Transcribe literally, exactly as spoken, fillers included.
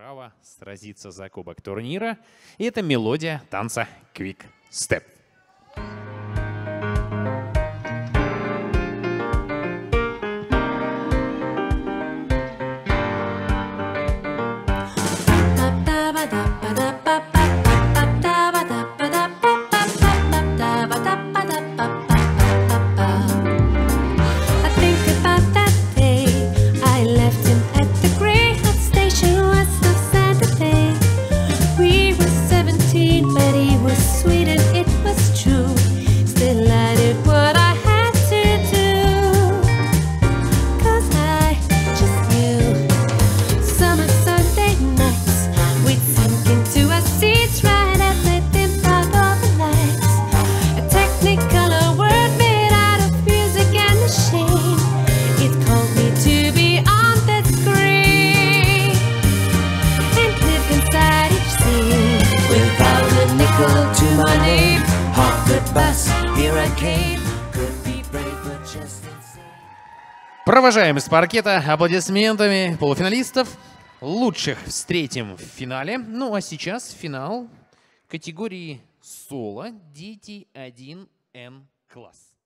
право сразиться за кубок турнира. И это мелодия танца Quick Step. Провожаем с паркета аплодисментами полуфиналистов. Лучших встретим в финале. Ну а сейчас финал категории соло дети один эн класс.